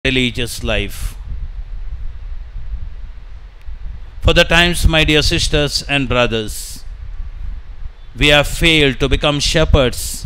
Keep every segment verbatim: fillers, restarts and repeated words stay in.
religious life. For the times, my dear sisters and brothers, we have failed to become shepherds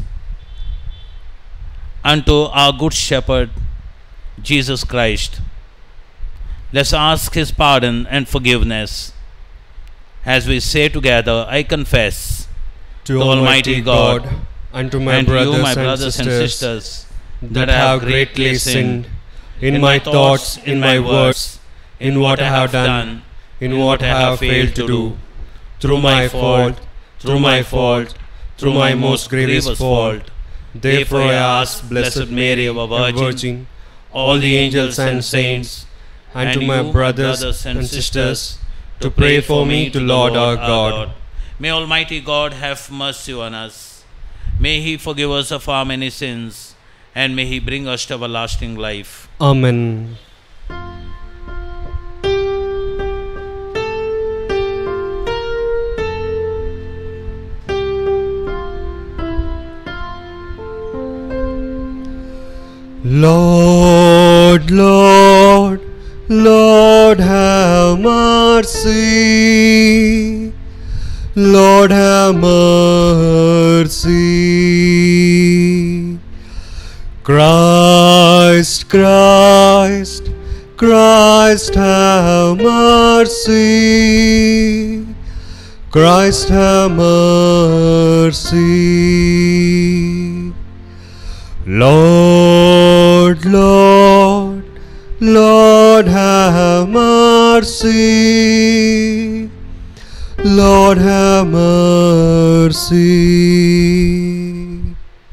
unto our good shepherd, Jesus Christ. Let's ask his pardon and forgiveness as we say together, I confess to Almighty God, God and to my, and brothers, you, my and brothers and sisters, sisters, that I have greatly sinned in my thoughts, in my words, in what I have done, in what I have failed to do, through my fault, through my fault, through my most grievous fault. Therefore I ask Blessed Mary, our Virgin, all the angels and saints, and to my brothers and sisters, to pray for me to Lord our God. May Almighty God have mercy on us. May he forgive us of our many sins, and may he bring us to everlasting life. Amen. Lord, Lord, Lord, have mercy. Lord, have mercy. Christ, Christ, Christ, have mercy. Christ, have mercy. Lord, Lord, Lord, have mercy. Lord, have mercy.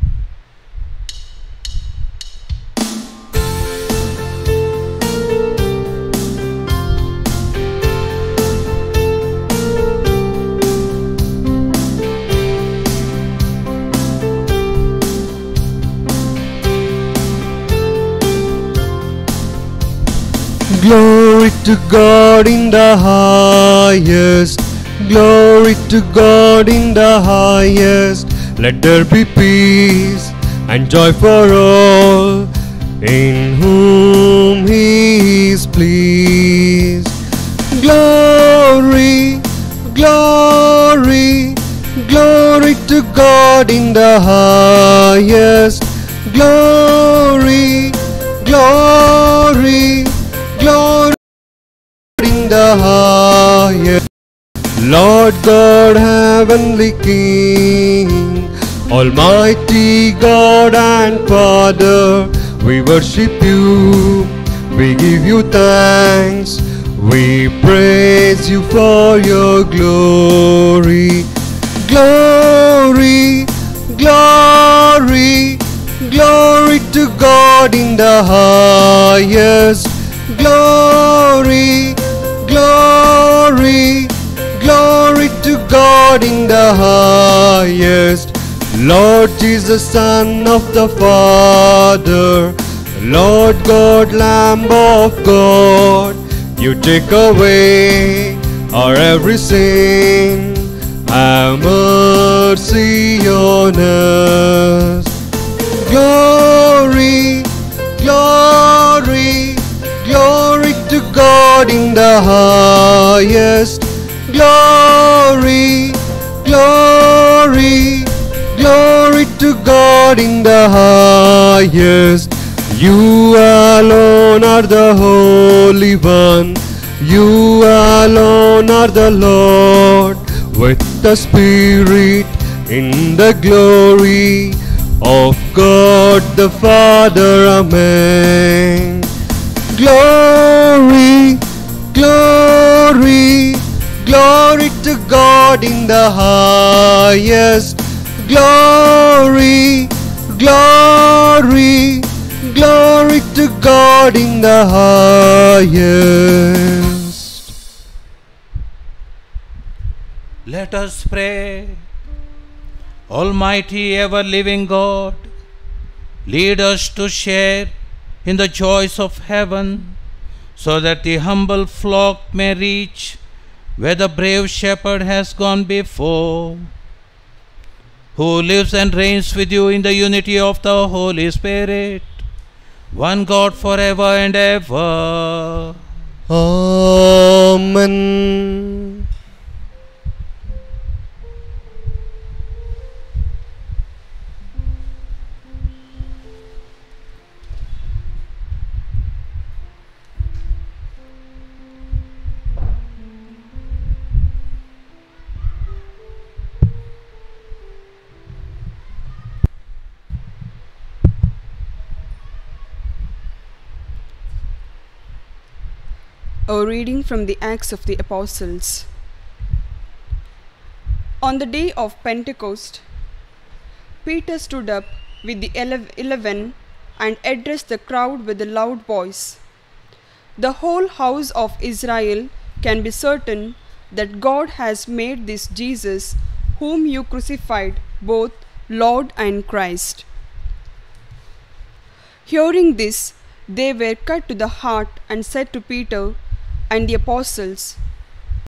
Glory to God in the highest. Glory to God in the highest. Let there be peace and joy for all in whom he is pleased. Glory, glory, glory to God in the highest. Glory, glory, glory in the highest. Lord God, heavenly King, Almighty God and Father, we worship you, we give you thanks, we praise you for your glory. Glory, glory, glory to God in the highest. Glory, glory, glory to God in the highest. Lord Jesus, Son of the Father, Lord God, Lamb of God, you take away our every sin. Have mercy on us. Glory, glory, glory to God in the highest. Glory, glory, glory to God in the highest. You alone are the Holy One. You alone are the Lord, with the Spirit in the glory of God the Father. Amen. Glory, glory, glory to God in the highest. Glory, glory, glory to God in the highest. Let us pray. Almighty ever-living God, lead us to share in the joys of heaven, so that the humble flock may reach where the brave shepherd has gone before, who lives and reigns with you in the unity of the Holy Spirit, one God forever and ever. Amen. A reading from the Acts of the Apostles. On the day of Pentecost, Peter stood up with the eleven and addressed the crowd with a loud voice. The whole house of Israel can be certain that God has made this Jesus, whom you crucified, both Lord and Christ. Hearing this, they were cut to the heart and said to Peter and the apostles,